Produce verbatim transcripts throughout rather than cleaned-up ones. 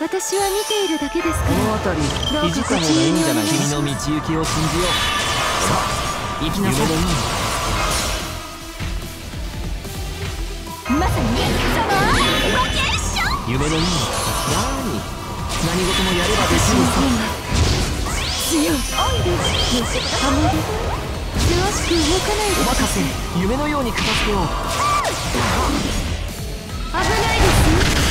私は見ているだけですから。 この辺りいじった方がいいんじゃないか。君の道行きを信じよう。さあ行きなさい。 まさにそのロケーション。 夢のように何何事もやればできるさ。 強い。オイルあまり詳しく動かないで。 お任せ。夢のように片付けよう。 危ないですよ。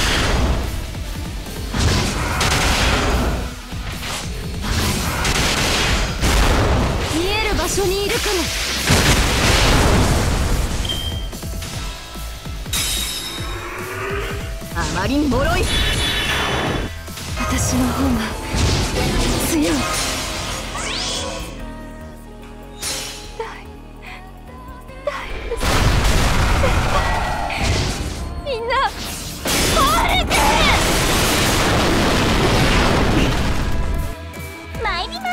見える場所にいるかも。あまりに脆い。私の方が強い。みんな壊れて。参ります。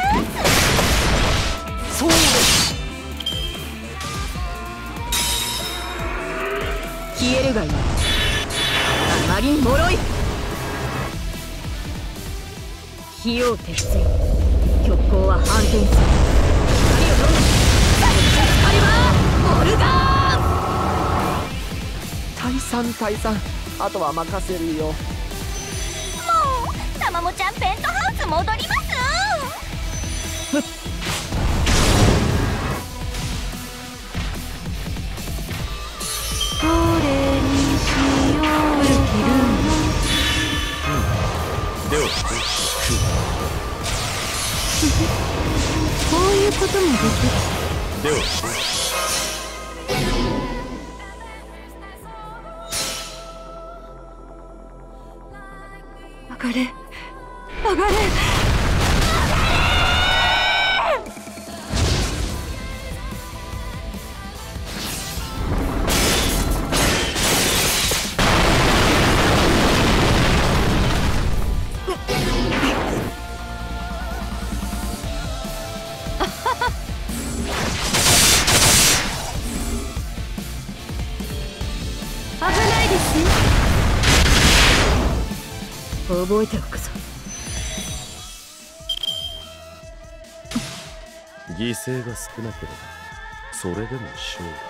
そうです。 消えるがいい。あまりに脆い。費用鉄線。極光は反転する。光を飲む。光はオルガーン。 退散退散。あとは任せるよ。 もうたまもちゃんペントハウス戻ります。どれにしよう。できる。 ではこういうこともできる。 では上がれ上がれ。危ないですよ。覚えておくぞ。 犠牲が少なければそれでも勝利。